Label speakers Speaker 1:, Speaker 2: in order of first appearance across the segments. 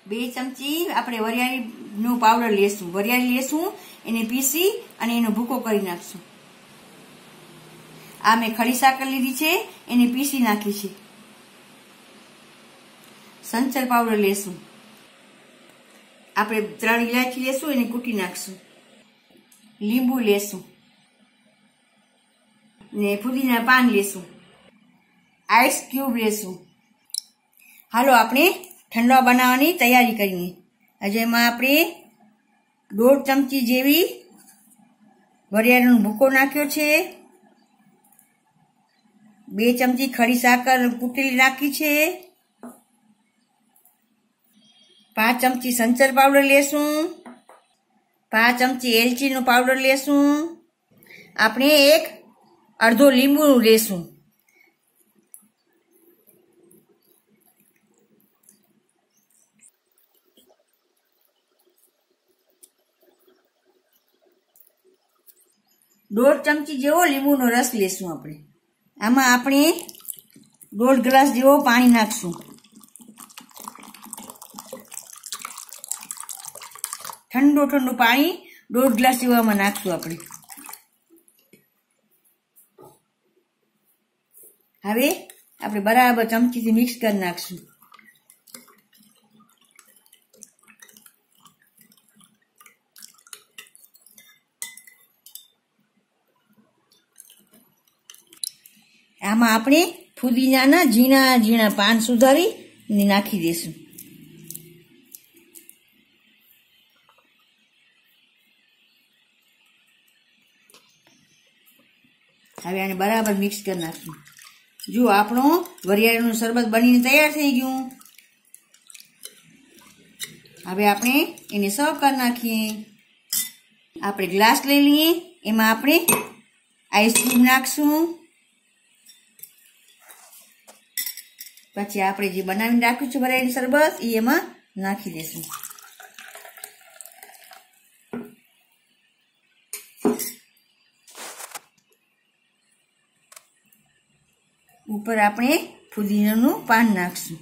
Speaker 1: 2 ચમચી આપણે વરિયાળીનો પાવડર લેશું. વરિયાળી લેશું, એને પીસી અને એનો ભૂકો કરી નાખશું. આ મેં ખડી સાકર લીધી છે, એને પીસી નાખી છે. સંચર પાવડર લેશું. આપણે 3 ઇલાયચી લેશું, એને કૂટી નાખશું. લીંબુ લેશું ને ફુદીના પાન લેશું. આઈસ ક્યુબ લેશું. હાલો આપણે ઠંડવા બનાવવાની તૈયારી કરીએ. આજે એમાં આપણે 1.5 ચમચી જેવી વરિયાળીનો ભૂકો નાખ્યો છે. 2 ચમચી ખડી સાકર કૂટેલી નાખી છે. 5 ચમચી સંચર પાવડર લેશું. 5 ચમચી એલચીનો પાવડર લેશું. આપણે અડધો લીંબુ લેશું. દોઢ ચમચી જેવો લીંબુનો રસ લેશું. આમાં આપણે 1.5 ગ્લાસ જેવો પાણી નાખશું. ઠંડુ પાણી 1.5 ગ્લાસ જેવામાં નાખશું આપણે. હવે આપણે બરાબર ચમચીથી મિક્સ કરી નાખશું. આમાં આપણે ફુદીનાના ઝીણા ઝીણા પાન સુધારી નાખી દઈશું. હવે આને બરાબર મિક્સ કરી નાખશું. જો આપણો વરિયાળીનું શરબત બનીને તૈયાર થઈ ગયું. હવે આપણે એને સર્વ કરી નાખીએ. આપણે ગ્લાસ લઈ લઈએ, એમાં આપણે આઈસ ક્યુબ નાખશું. પછી આપણે જે બનાવીને રાખ્યું છે વરિયાળીનું શરબત એ એમાં નાખી દઈશું. ઉપર આપણે ફુદીનાનું પાન નાખશું.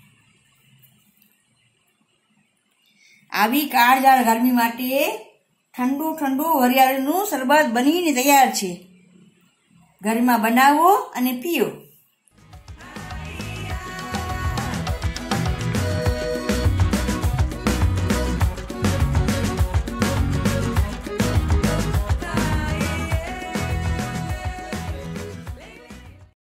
Speaker 1: આવી કાળઝાળ ગરમી માટે ઠંડુ વરિયાળીનું શરબત બનીને તૈયાર છે. ઘરમાં બનાવો અને પીઓ.